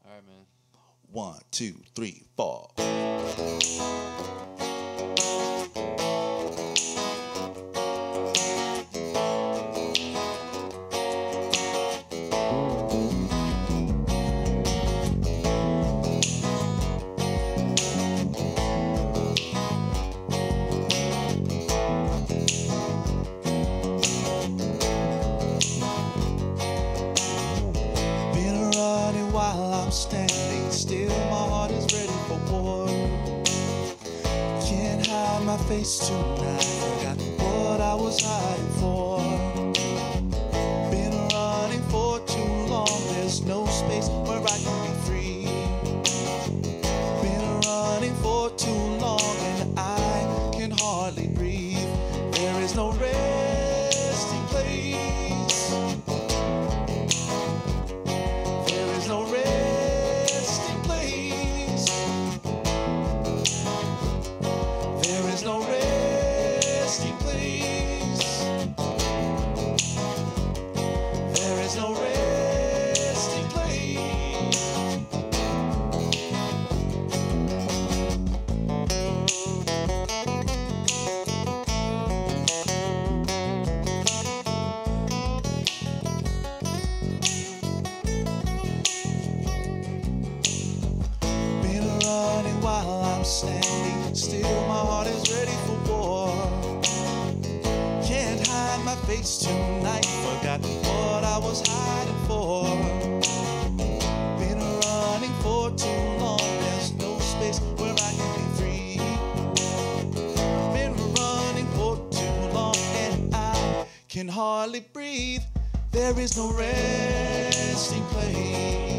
All right, man. 1, 2, 3, 4. Standing still, my heart is ready for war. Can't hide my face tonight, forgot what I was hiding for. Been running for too long, there's no space where I can be free. Been running for too long and I can hardly breathe. There is no resting place. There is no resting place. There is no resting place. There is no resting place. Been running while I'm standing still, my heart is ready for war. Can't hide my face tonight, forgot what I was hiding for. Been running for too long, there's no space where I can be free. Been running for too long and I can hardly breathe. There is no resting place.